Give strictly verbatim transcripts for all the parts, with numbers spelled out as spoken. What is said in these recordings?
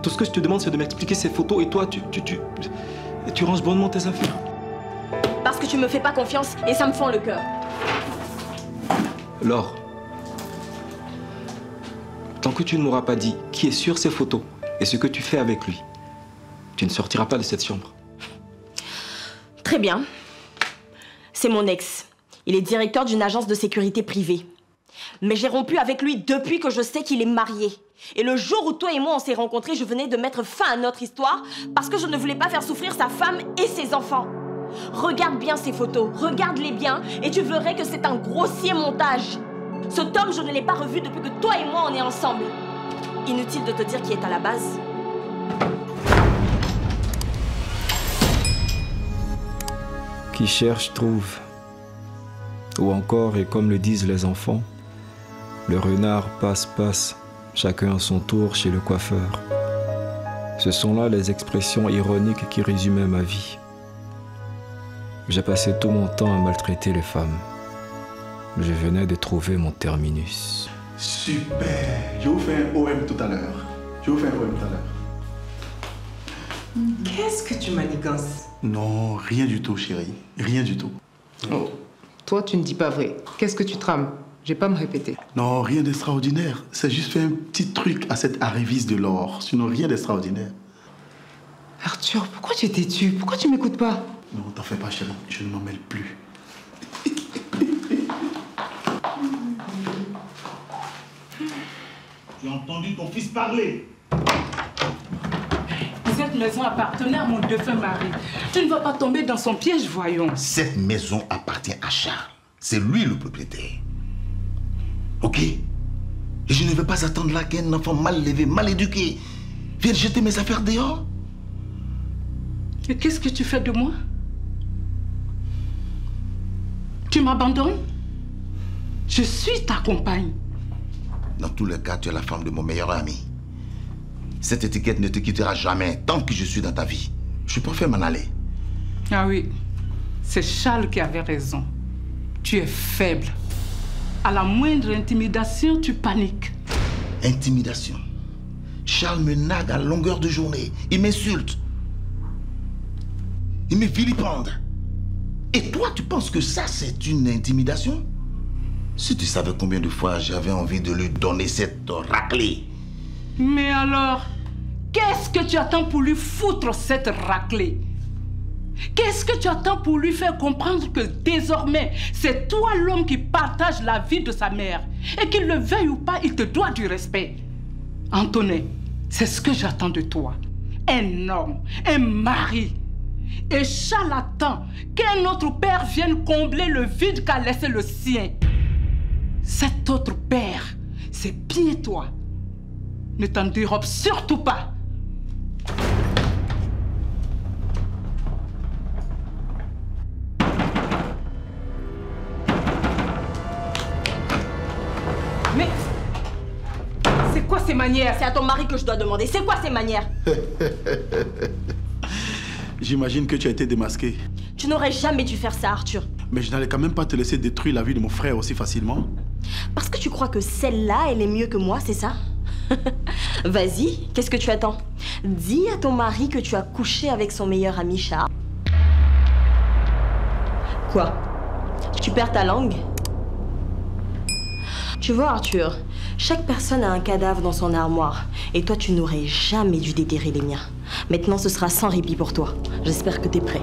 Tout ce que je te demande, c'est de m'expliquer ces photos et toi, tu, tu, tu, tu ranges bonnement tes affaires. Parce que tu me fais pas confiance et ça me fend le cœur. Laure, tant que tu ne m'auras pas dit qui est sur ces photos et ce que tu fais avec lui, tu ne sortiras pas de cette chambre. Très bien. C'est mon ex. Il est directeur d'une agence de sécurité privée. Mais j'ai rompu avec lui depuis que je sais qu'il est marié. Et le jour où toi et moi on s'est rencontrés, je venais de mettre fin à notre histoire parce que je ne voulais pas faire souffrir sa femme et ses enfants. Regarde bien ces photos, regarde-les bien et tu verrais que c'est un grossier montage. Cet homme, je ne l'ai pas revu depuis que toi et moi on est ensemble. Inutile de te dire qui est à la base. Qui cherche, trouve. Ou encore, et comme le disent les enfants, le renard passe, passe, chacun à son tour chez le coiffeur. Ce sont là les expressions ironiques qui résumaient ma vie. J'ai passé tout mon temps à maltraiter les femmes. Je venais de trouver mon terminus. Super. Je vous fais un O M tout à l'heure. Je vous fais un O M tout à l'heure. Qu'est-ce que tu manigances? Non, rien du tout, chérie. Rien du tout. Oh, toi, tu ne dis pas vrai. Qu'est-ce que tu trames? Je vais pas me répéter. Non, rien d'extraordinaire. C'est juste fait un petit truc à cette arriviste de l'or. Sinon, rien d'extraordinaire. Arthur, pourquoi tu es têtu? Pourquoi tu m'écoutes pas? Non, t'en fais pas, chérie. Je ne m'en mêle plus. J'ai entendu ton fils parler. Cette maison appartenait à mon défunt mari. Tu ne vas pas tomber dans son piège, voyons. Cette maison appartient à Charles. C'est lui le propriétaire. Ok? Et je ne vais pas attendre là qu'un enfant mal élevé, mal éduqué vienne jeter mes affaires dehors. Et qu'est-ce que tu fais de moi? Tu m'abandonnes? Je suis ta compagne. Dans tous les cas, tu es la femme de mon meilleur ami. Cette étiquette ne te quittera jamais tant que je suis dans ta vie. Je préfère m'en aller. Ah oui, c'est Charles qui avait raison. Tu es faible. À la moindre intimidation, tu paniques. Intimidation. Charles me nargue à longueur de journée. Il m'insulte. Il me vilipende. Et toi, tu penses que ça, c'est une intimidation? Si tu savais combien de fois j'avais envie de lui donner cette raclée. Mais alors, qu'est-ce que tu attends pour lui foutre cette raclée? Qu'est-ce que tu attends pour lui faire comprendre que désormais, c'est toi l'homme qui partage la vie de sa mère et qu'il le veuille ou pas, il te doit du respect. Antonin, c'est ce que j'attends de toi. Un homme, un mari. Et Charles attend qu'un autre père vienne combler le vide qu'a laissé le sien. Cet autre père, c'est bien toi. Ne t'en dérobe surtout pas. Mais c'est quoi ces manières? C'est à ton mari que je dois demander. C'est quoi ces manières? J'imagine que tu as été démasqué. Tu n'aurais jamais dû faire ça, Arthur. Mais je n'allais quand même pas te laisser détruire la vie de mon frère aussi facilement. Parce que tu crois que celle-là, elle est mieux que moi, c'est ça? Vas-y, qu'est-ce que tu attends? Dis à ton mari que tu as couché avec son meilleur ami Charles. Quoi? Tu perds ta langue? Tu vois, Arthur, chaque personne a un cadavre dans son armoire. Et toi, tu n'aurais jamais dû déterrer les miens. Maintenant, ce sera sans répit pour toi. J'espère que t'es prêt.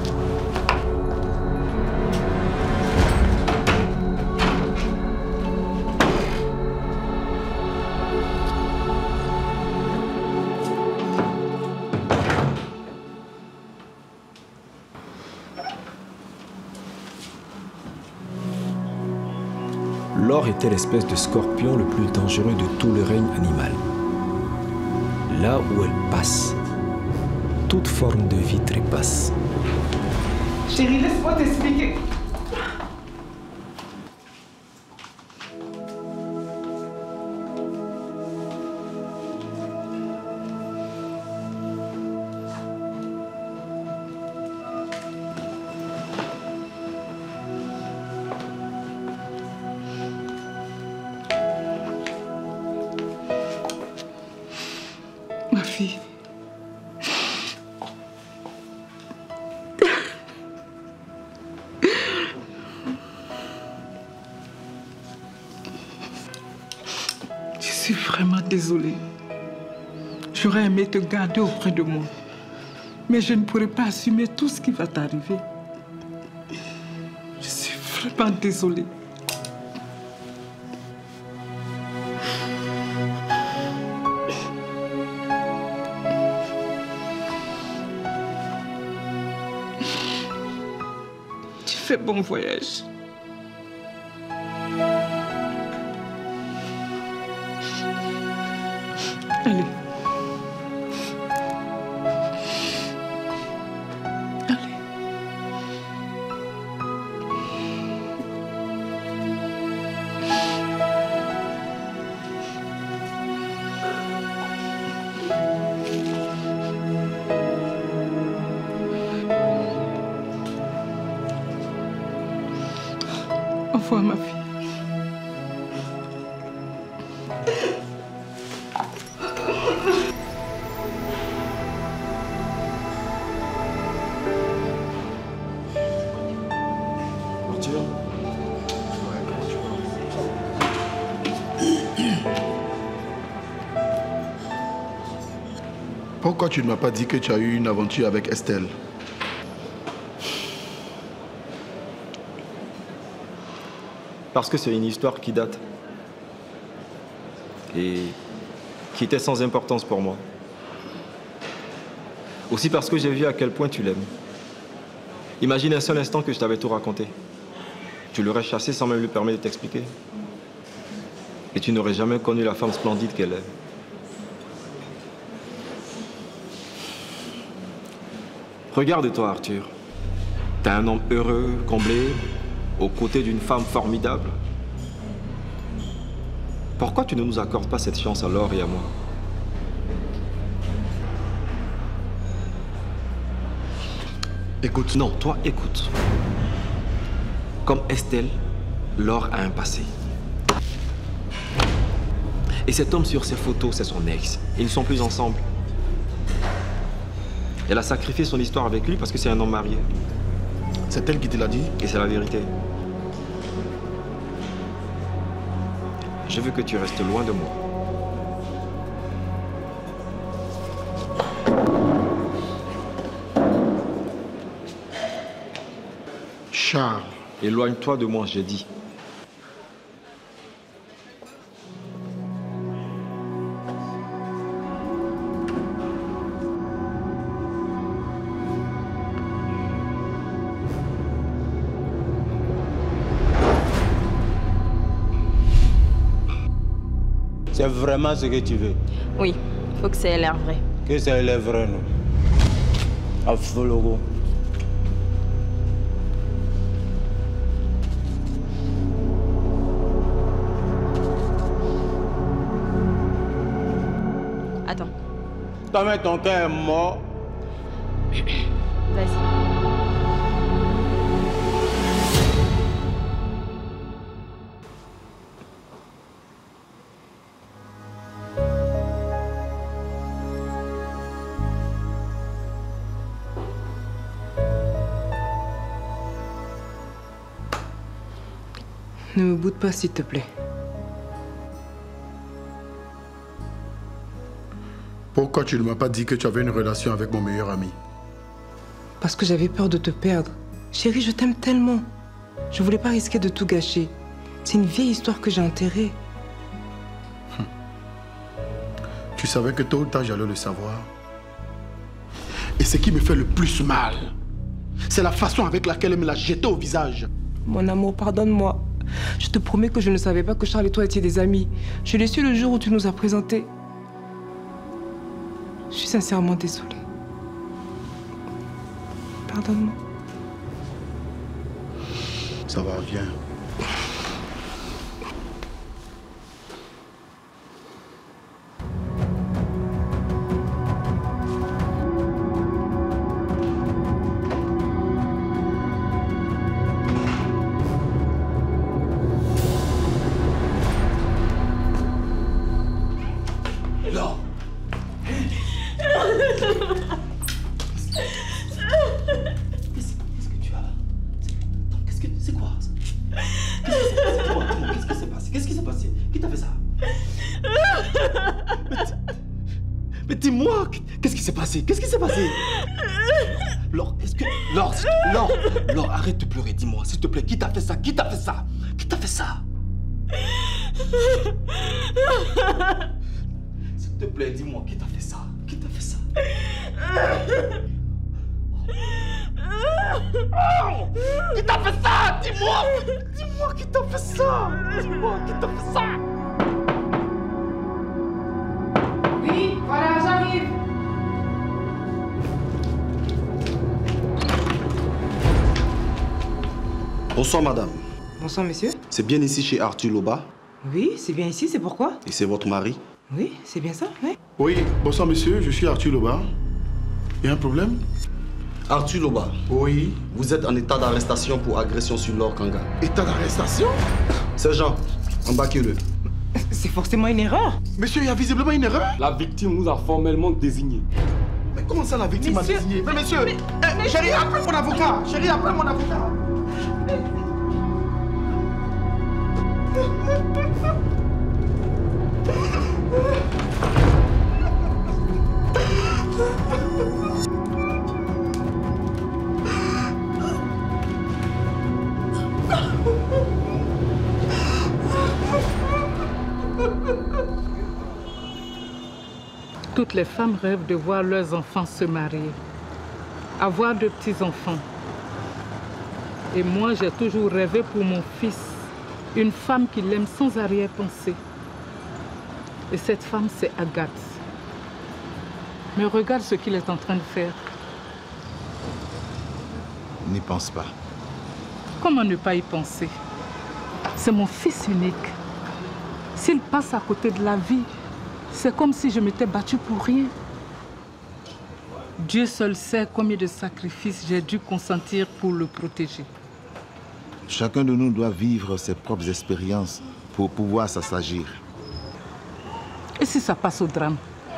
Laure était l'espèce de scorpion le plus dangereux de tout le règne animal. Là où elle passe, toute forme de vie trépasse. Chérie, laisse-moi t'expliquer. Ma fille, suis vraiment désolée. J'aurais aimé te garder auprès de moi. Mais je ne pourrais pas assumer tout ce qui va t'arriver. Je suis vraiment désolée. Tu fais bon voyage. Allez. Au revoir, ma fille. Arthur? Pourquoi tu ne m'as pas dit que tu as eu une aventure avec Estelle? Parce que c'est une histoire qui date. Et qui était sans importance pour moi. Aussi parce que j'ai vu à quel point tu l'aimes. Imagine un seul instant que je t'avais tout raconté. Tu l'aurais chassé sans même lui permettre de t'expliquer. Et tu n'aurais jamais connu la femme splendide qu'elle est. Regarde-toi, Arthur. T'es un homme heureux, comblé, aux côtés d'une femme formidable. Pourquoi tu ne nous accordes pas cette chance à Laure et à moi? Écoute. Non, toi, écoute. Comme Estelle, Laure a un passé. Et cet homme sur ses photos, c'est son ex. Ils ne sont plus ensemble. Elle a sacrifié son histoire avec lui parce que c'est un homme marié. C'est elle qui te l'a dit? Et c'est la vérité. Je veux que tu restes loin de moi. Charles. Éloigne-toi de moi, j'ai dit. C'est vraiment ce que tu veux? Oui, il faut que ça ait l'air vrai. Que ça ait l'air vrai, non? Afologo. Attends. Toi, mais ton cœur est mort. Vas-y. Ne me boude pas, s'il te plaît. Pourquoi tu ne m'as pas dit que tu avais une relation avec mon meilleur ami? Parce que j'avais peur de te perdre. Chérie, je t'aime tellement. Je voulais pas risquer de tout gâcher. C'est une vieille histoire que j'ai enterrée. Hum. Tu savais que tôt ou tard, j'allais le savoir. Et ce qui me fait le plus mal, c'est la façon avec laquelle elle me l'a jeté au visage. Mon amour, pardonne-moi. Je te promets que je ne savais pas que Charles et toi étiez des amis. Je l'ai su le jour où tu nous as présentés. Je suis sincèrement désolée. Pardonne-moi. Ça va, viens. Qu'est-ce qui s'est passé? Qu'est-ce qui s'est passé? Qui t'a fait ça? Mais dis-moi, qu'est-ce qui s'est passé? Qu'est-ce qui s'est passé? Laure, est-ce que... Laure, Laure, Laure, arrête de pleurer, dis-moi, s'il te plaît, qui t'a fait ça? Qui t'a fait ça? Qui t'a fait ça? S'il te plaît, dis-moi, qui t'a fait ça? Qui t'a fait ça? Oh, qui t'a fait ça? Dis-moi! Dis-moi qui t'a fait ça? Dis-moi qui t'a fait ça? Oui, voilà, j'arrive. Bonsoir madame. Bonsoir monsieur. C'est bien ici chez Arthur Loba? Oui, c'est bien ici, c'est pourquoi? Et c'est votre mari? Oui, c'est bien ça, oui. Oui, bonsoir monsieur, je suis Arthur Loba. Il y a un problème? Arthur Loba. Oui. Vous êtes en état d'arrestation pour agression sur Laure Kanga. État d'arrestation? Sergent, embarquez-le. C'est forcément une erreur. Monsieur, il y a visiblement une erreur. La victime nous a formellement désignés. Mais comment ça la victime Monsieur, a désigné? Mais monsieur, mais, eh, mais chérie, appelle mon avocat. Chérie, appelle mon avocat. Toutes les femmes rêvent de voir leurs enfants se marier, avoir de petits-enfants. Et moi, j'ai toujours rêvé pour mon fils, une femme qui l'aime sans arrière-pensée. Et cette femme, c'est Agathe. Mais regarde ce qu'il est en train de faire. N'y pense pas. Comment ne pas y penser? C'est mon fils unique. S'il passe à côté de la vie, c'est comme si je m'étais battue pour rien. Dieu seul sait combien de sacrifices j'ai dû consentir pour le protéger. Chacun de nous doit vivre ses propres expériences pour pouvoir s'assagir. Et si ça passe au drame?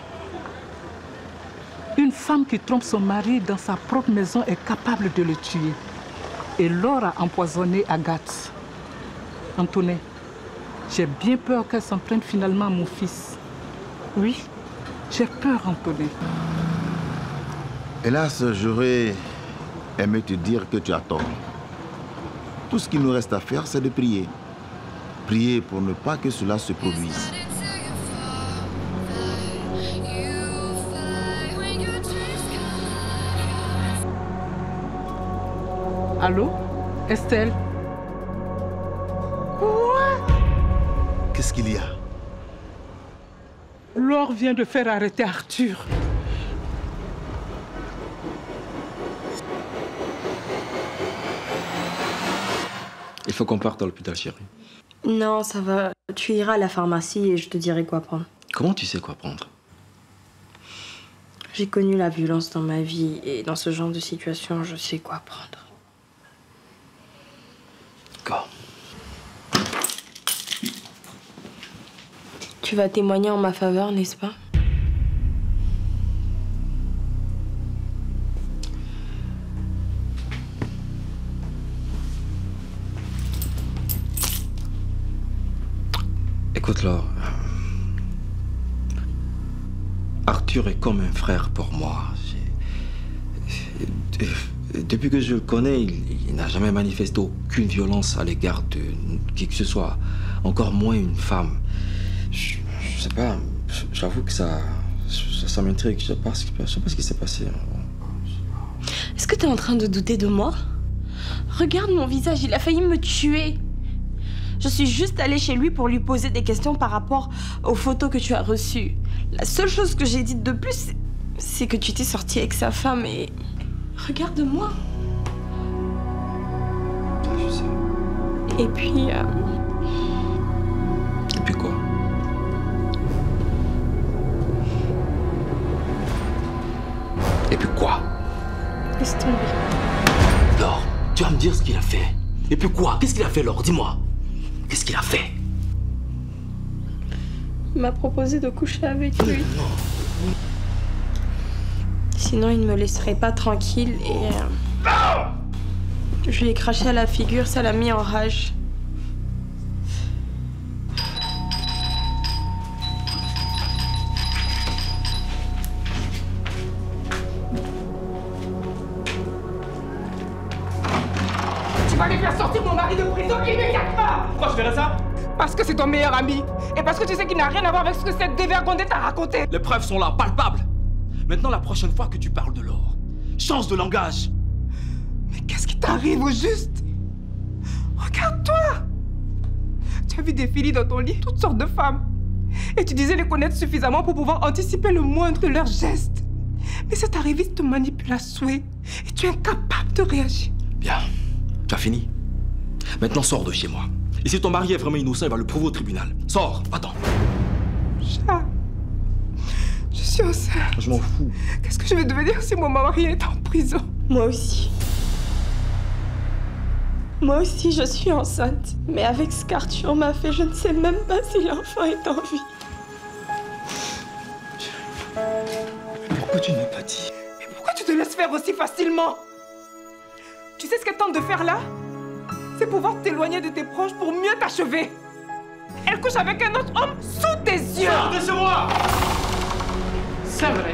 Une femme qui trompe son mari dans sa propre maison est capable de le tuer. Et Laure a empoisonné Agathe. Antonin, j'ai bien peur qu'elle s'en prenne finalement à mon fils. Oui, j'ai peur, Antonin. Hélas, j'aurais aimé te dire que tu as tort. Tout ce qu'il nous reste à faire, c'est de prier. Prier pour ne pas que cela se produise. Allô? Estelle? Qu'est-ce qu'il y a? Laure vient de faire arrêter Arthur. Il faut qu'on parte à l'hôpital, chérie. Non, ça va. Tu iras à la pharmacie et je te dirai quoi prendre. Comment tu sais quoi prendre? J'ai connu la violence dans ma vie et dans ce genre de situation, je sais quoi prendre. D'accord. Tu vas témoigner en ma faveur, n'est-ce pas? Écoute, Laure. Arthur est comme un frère pour moi. Depuis que je le connais, il, il n'a jamais manifesté aucune violence à l'égard de qui que ce soit, encore moins une femme. Je, je sais pas, j'avoue que ça, ça, ça m'intrigue. Je sais pas, ce, je sais pas ce qui s'est passé. Est-ce que tu es en train de douter de moi? Regarde mon visage, il a failli me tuer. Je suis juste allée chez lui pour lui poser des questions par rapport aux photos que tu as reçues. La seule chose que j'ai dite de plus, c'est que tu t'es sortie avec sa femme et... Regarde-moi. Je sais. Et puis... Euh... Et puis quoi? Et puis quoi? Laisse tomber. Laure, tu vas me dire ce qu'il a fait. Et puis quoi? Qu'est-ce qu'il a fait, Laure? Dis-moi. Qu'est-ce qu'il a fait? Il m'a proposé de coucher avec lui. Sinon, il ne me laisserait pas tranquille et... Euh... Je lui ai craché à la figure, ça l'a mis en rage. Pourquoi tu ferais ça? Parce que c'est ton meilleur ami. Et parce que tu sais qu'il n'a rien à voir avec ce que cette dévergondée t'a raconté. Les preuves sont là, palpables. Maintenant, la prochaine fois que tu parles de l'or, change de langage. Mais qu'est-ce qui t'arrive au juste? Regarde-toi. Tu as vu défiler dans ton lit toutes sortes de femmes. Et tu disais les connaître suffisamment pour pouvoir anticiper le moindre de leurs gestes. Mais cet arriviste te manipule à souhait. Et tu es incapable de réagir. Bien. Tu as fini. Maintenant, sors de chez moi. Et si ton mari est vraiment innocent, il va le prouver au tribunal. Sors, attends. Chat. Je suis enceinte. Je m'en fous. Qu'est-ce que je vais devenir si mon mari est en prison? Moi aussi. Moi aussi, je suis enceinte. Mais avec ce qu'Arthur m'a fait, je ne sais même pas si l'enfant est en vie. Mais pourquoi tu ne m'as pas dit? Mais pourquoi tu te laisses faire aussi facilement? Tu sais ce qu'elle tente de faire là? C'est pouvoir t'éloigner de tes proches pour mieux t'achever. Elle couche avec un autre homme sous tes yeux. Sors de chez moi! C'est vrai.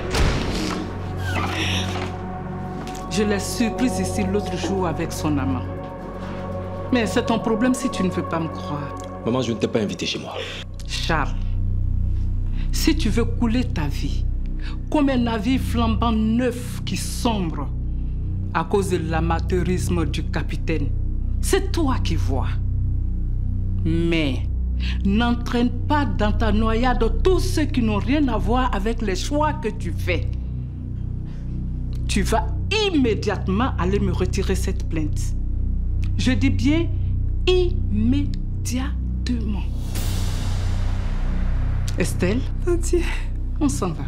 Je l'ai surprise ici l'autre jour avec son amant. Mais c'est ton problème si tu ne veux pas me croire. Maman, je ne t'ai pas invité chez moi. Charles, si tu veux couler ta vie, comme un navire flambant neuf qui sombre à cause de l'amateurisme du capitaine, c'est toi qui vois. Mais n'entraîne pas dans ta noyade tous ceux qui n'ont rien à voir avec les choix que tu fais. Tu vas immédiatement aller me retirer cette plainte. Je dis bien immédiatement. Estelle, Entier. on s'en va.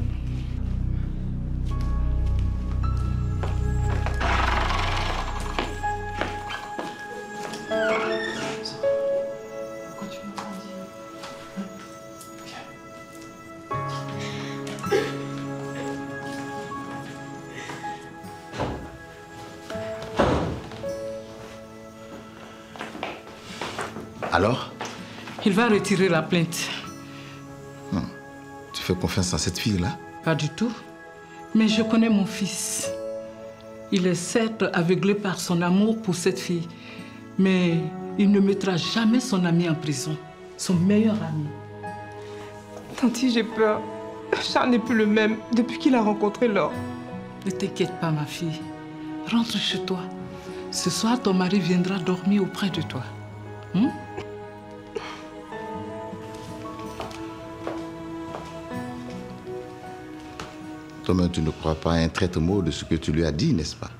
Alors? Il va retirer la plainte. Hmm. Tu fais confiance à cette fille-là? Pas du tout. Mais je connais mon fils. Il est certes aveuglé par son amour pour cette fille. Mais il ne mettra jamais son ami en prison. Son meilleur ami. Tanti, j'ai peur. Charles n'est plus le même depuis qu'il a rencontré Laure. Ne t'inquiète pas, ma fille. Rentre chez toi. Ce soir, ton mari viendra dormir auprès de toi. Hmm? Toi-même, tu ne crois pas un traître mot de ce que tu lui as dit, n'est-ce pas?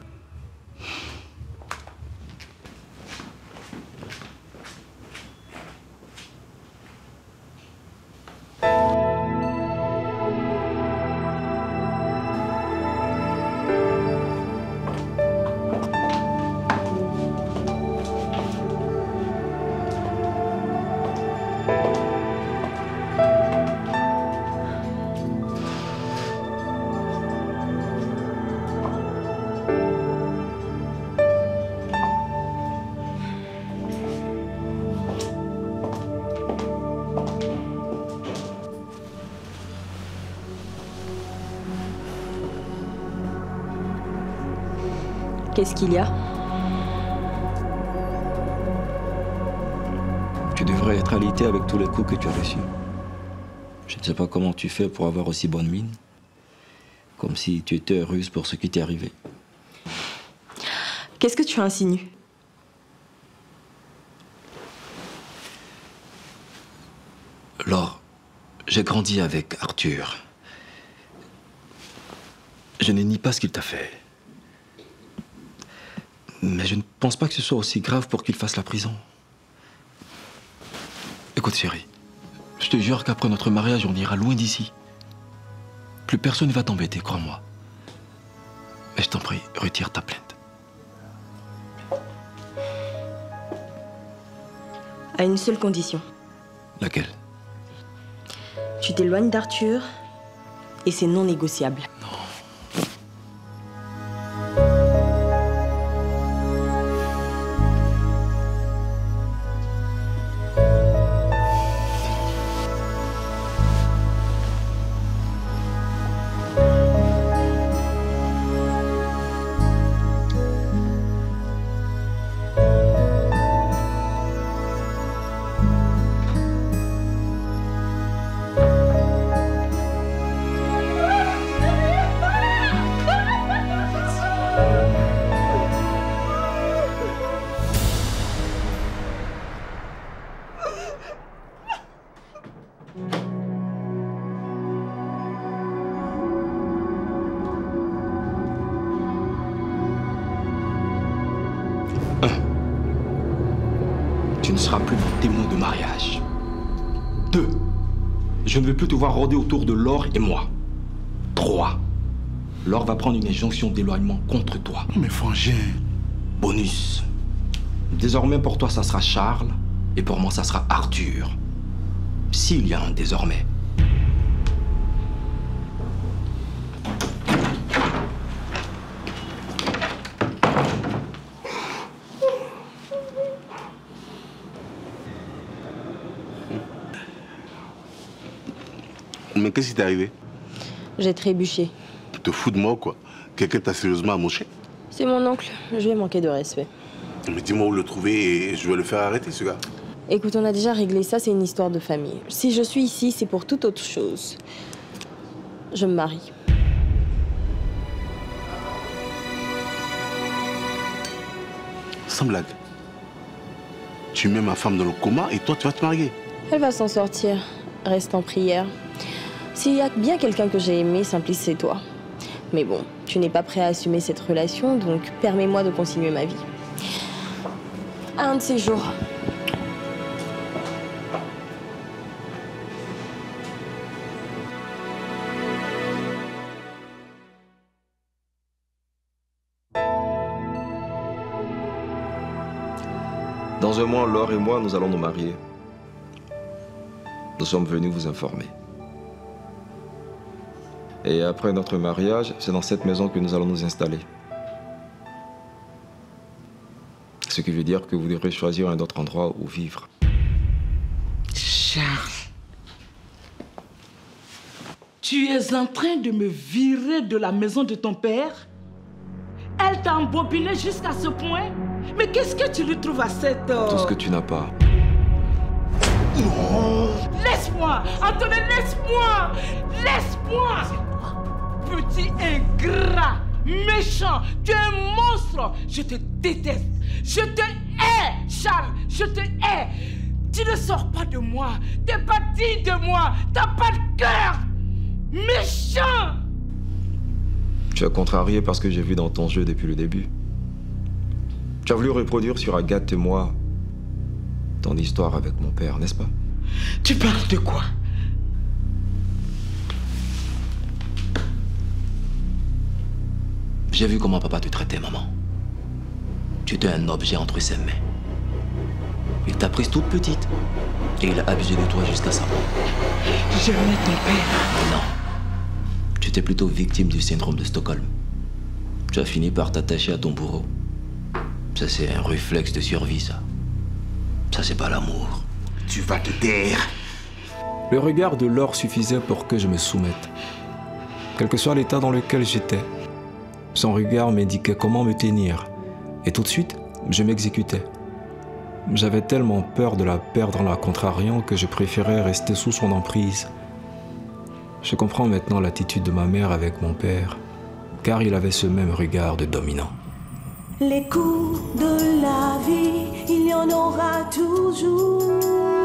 Qu'est-ce qu'il y a? Tu devrais être alité avec tous les coups que tu as reçus. Je ne sais pas comment tu fais pour avoir aussi bonne mine. Comme si tu étais heureuse pour ce qui t'est arrivé. Qu'est-ce que tu insinues? Laure, j'ai grandi avec Arthur. Je ne nie pas ce qu'il t'a fait. Mais je ne pense pas que ce soit aussi grave pour qu'il fasse la prison. Écoute, chérie, je te jure qu'après notre mariage, on ira loin d'ici. Plus personne ne va t'embêter, crois-moi. Mais je t'en prie, retire ta plainte. À une seule condition. Laquelle? Tu t'éloignes d'Arthur et c'est non négociable. Non. Tu ne seras plus mon témoin de mariage. Deux, je ne veux plus te voir rôder autour de Laure et moi. Trois, Laure va prendre une injonction d'éloignement contre toi. Mais frangin. Bonus. Désormais, pour toi, ça sera Charles. Et pour moi, ça sera Arthur. S'il y a un désormais. Mais qu'est-ce qui t'est arrivé? J'ai trébuché. Tu te fous de moi ou quoi? Quelqu'un t'a sérieusement amoché? C'est mon oncle, je vais manquer de respect. Mais dis-moi où le trouver et je vais le faire arrêter, ce gars. Écoute, on a déjà réglé ça, c'est une histoire de famille. Si je suis ici, c'est pour toute autre chose. Je me marie. Sans blague. Tu mets ma femme dans le coma et toi, tu vas te marier. Elle va s'en sortir. Reste en prière. S'il y a bien quelqu'un que j'ai aimé, Simplice, c'est toi. Mais bon, tu n'es pas prêt à assumer cette relation, donc permets-moi de continuer ma vie. Un de ces jours. Dans un mois, Laure et moi, nous allons nous marier. Nous sommes venus vous informer. Et après notre mariage, c'est dans cette maison que nous allons nous installer. Ce qui veut dire que vous devrez choisir un autre endroit où vivre. Charles, tu es en train de me virer de la maison de ton père? Elle t'a embobiné jusqu'à ce point? Mais qu'est-ce que tu lui trouves à cette heure? Tout ce que tu n'as pas. Non! Laisse-moi! Antoine, laisse-moi! Laisse-moi! Petit ingrat, méchant, tu es un monstre! Je te déteste! Je te hais, Charles! Je te hais! Tu ne sors pas de moi! T'es pas digne de moi! T'as pas de cœur! Méchant! Tu as contrarié parce que j'ai vu dans ton jeu depuis le début. Tu as voulu reproduire sur Agathe et moi ton histoire avec mon père, n'est-ce pas? Tu parles de quoi? J'ai vu comment papa te traitait, maman. Tu étais un objet entre ses mains. Il t'a prise toute petite. Et il a abusé de toi jusqu'à sa mort. Jamais ton père. Non. Tu étais plutôt victime du syndrome de Stockholm. Tu as fini par t'attacher à ton bourreau. Ça, c'est un réflexe de survie, ça. Ça, c'est pas l'amour. Tu vas te taire. Le regard de Laure suffisait pour que je me soumette. Quel que soit l'état dans lequel j'étais, son regard m'indiquait comment me tenir. Et tout de suite, je m'exécutais. J'avais tellement peur de la perdre en la contrariant que je préférais rester sous son emprise. Je comprends maintenant l'attitude de ma mère avec mon père, car il avait ce même regard de dominant. Les coups de la vie, il y en aura toujours.